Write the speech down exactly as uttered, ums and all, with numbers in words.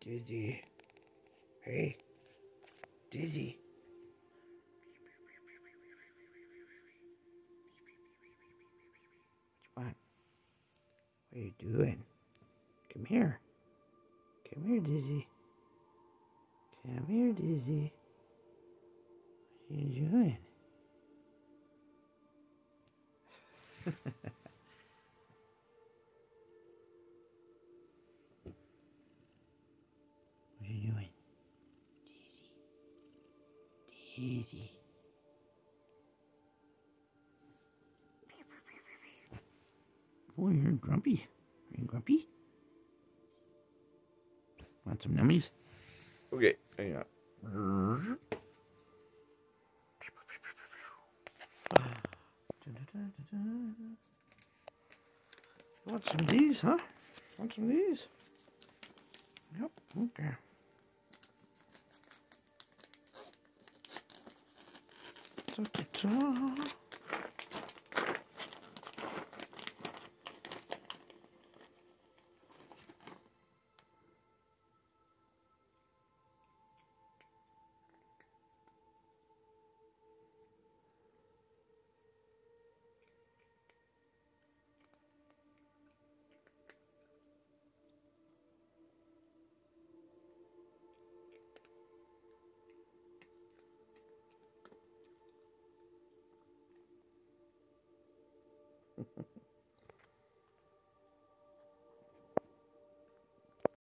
Dizzie. Hey, Dizzie. What you want? What are you doing? Come here. Come here, Dizzie. Come here, Dizzie. What are you doing? What are you doing? Dizzie. Dizzie. Oh, you're grumpy. Are you grumpy? Want some nummies? Okay, hang on. Want some of these, huh? Want some of these? Yep, okay. Ta-ta-ta.